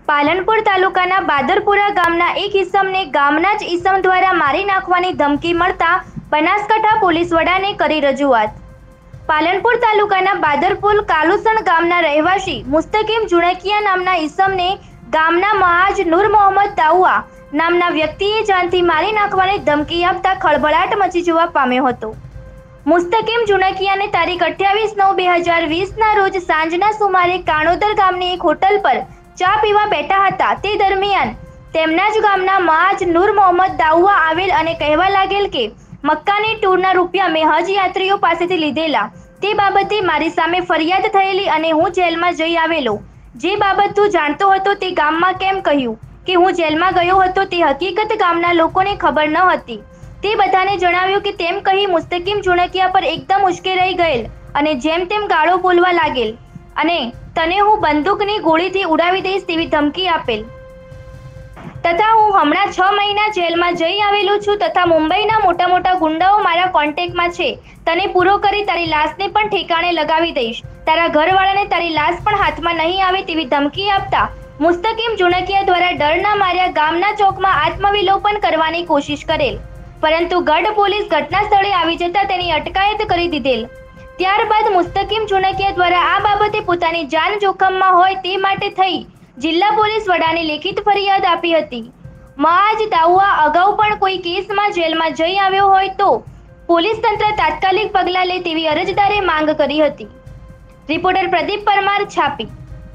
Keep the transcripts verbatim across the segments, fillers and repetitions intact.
પાલનપુર તાલુકાના બાદરપુરા ગામના એક ઈસમને ગામના જ ઈસમ દ્વારા મારી નાખવાની ધમકી મળતા બનાસકાંઠા પોલીસ વડાને કરી રજૂઆત। પાલનપુર તાલુકાના બાદરપુર કાલુસણ ગામના રહેવાસી મુસ્તકીમ જુણકિયા નામના ઈસમને ગામના મહાજ નૂર મોહમ્મદ દાઉઆ નામના વ્યક્તિએ જાનથી મારી નાખવાની ધમકી આપતા ખળભળાટ મચી જવા પામ્યો હતો। મુસ્તકીમ જુણકિયાને તારીખ અઠ્યાવીસ નવ બે હજાર વીસના રોજ સાંજના સુમારે કાણોદર ગામની એક હોટલ પર ચા પીવા બેઠા હતા। તે દરમિયાન તેમના જ ગામના મહાજ નૂર મોહમ્મદ દાઉઆ આવેલ અને કહેવા લાગેલ કે મક્કાની ટૂરના રૂપિયા મેં હજ યાત્રીઓ પાસેથી લીધેલા, તે બાબતે મારી સામે ફરિયાદ થયેલી અને હું જેલમાં જઈ આવેલો। જે બાબત તું જાણતો હતો તે ગામમાં કેમ કહ્યું કે હું જેલમાં ગયો હતો તે હકીકત ગામના લોકોને ખબર ન હતી। તે બધાને જણાવ્યું કે તેમ કહી મુસ્તકીમ જુણકિયા પર એકદમ ઉશ્કેરાઈ ગયેલ અને જેમ તેમ ગાળો બોલવા લાગેલ અને તને હું બંદૂકની ગોળીથી ઉડાવી દઈશ તેવી ધમકી આપેલ તથા હું હમણાં છ મહિના જેલમાં જઈ આવેલો છું તથા મુંબઈના મોટા મોટા ગુંડાઓ મારા કોન્ટેક્ટમાં છે। તને પૂરો કરી તારી લાશને પણ ઠેકાણે લગાવી દઈશ, તારા ઘરવાળાને તારી લાશ પણ હાથમાં નહીં આવે તેવી ધમકી આપતા મુસ્તકીમ જુણકિયા દ્વારા ડરના માર્યા ગામના ચોકમાં આત્મવિલોપન કરવાની કોશિશ કરેલ, પરંતુ ગઢ પોલીસ ઘટના સ્થળે આવી જતા તેની અટકાયત કરી દીધેલ। ત્યારબાદ મુસ્તકીમ જુણકિયા દ્વારા આ બાબતે પોતાની જાન જોખમમાં હોય તે માટે થઈ જિલ્લા પોલીસ વડાને લેખિત ફરિયાદ આપી હતી। મહાજ દાઉઆ અગાઉ પણ કોઈ કેસમાં જેલમાં જઈ આવ્યો હોય તો પોલીસ તંત્ર તાત્કાલિક પગલાં લે તેવી અરજદારે માંગ કરી હતી। રિપોર્ટર પ્રદીપ પરમાર, છાપી।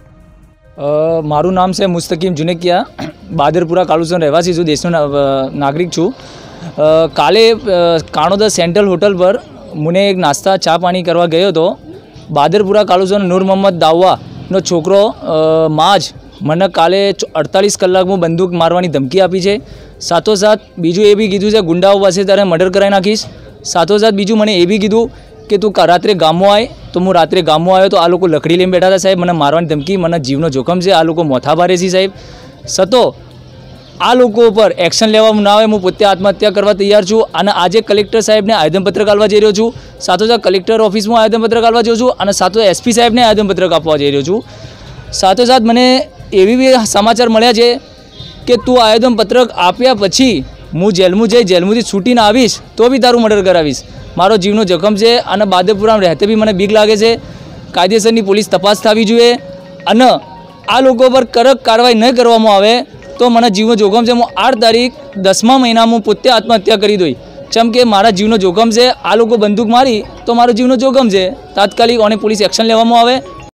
મારું નામ છે મુસ્તકીમ જુણકિયા, બાદરપુરા કાલુસણ રહેવાસી છું, દેશનો નાગરિક છું। કાલે કાણોદર સેન્ટ્રલ હોટલ પર મને એક નાસ્તા ચા પાણી કરવા ગયો હતો। બાદરપુરા કાલુસણ નૂર મોહમ્મદ દાઉઆનો છોકરો માજ મને કાલે અડતાલીસ કલાકમાં બંદૂક મારવાની ધમકી આપી છે। સાથોસાથ બીજું એ બી કીધું છે ગુંડાઓ પાસે તારે મર્ડર કરાવી નાખીશ। સાથોસાથ બીજું મને એ બી કીધું કે તું રાત્રે ગામમાં આય, તો હું રાત્રે ગામમાં આવ્યો તો આ લોકો લકડી લઈને બેઠા હતા સાહેબ, મને મારવાની ધમકી, મને જીવનો જોખમ છે, આ લોકો મોથા ભારે છે સાહેબ। સતો આ લોકો ઉપર એક્શન લેવામાં ના આવે હું પોતે આત્મહત્યા કરવા તૈયાર છું અને આજે કલેક્ટર સાહેબને આવેદનપત્રક આપવા જઈ રહ્યો છું। સાથોસાથ કલેક્ટર ઓફિસમાં આવેદનપત્રક આપવા જઉં છું અને સાથો એસપી સાહેબને આવેદનપત્રક આપવા જઈ રહ્યો છું। સાથોસાથ મને એવી બી સમાચાર મળ્યા છે કે તું આવેદનપત્રક આપ્યા પછી હું જેલમાં જઈ જેલમાંથી છૂટીને આવીશ તો બી તારું મર્ડર કરાવીશ। મારો જીવનો જોખમ છે અને બાદરપુરામાં રહેતે બી મને બીક લાગે છે। કાયદેસરની પોલીસ તપાસ થવી જોઈએ અને આ લોકો પર કડક કાર્યવાહી ન કરવામાં આવે તો મને જીવનો જોખમ છે। હું આઠ તારીખ દસમા મહિનામાં હું પોતે આત્મહત્યા કરી દઈ, જેમ કે મારા જીવનો જોખમ છે। આ લોકો બંદૂક મારી તો મારો જીવનો જોખમ છે, તાત્કાલિક અને પોલીસ એક્શન લેવામાં આવે।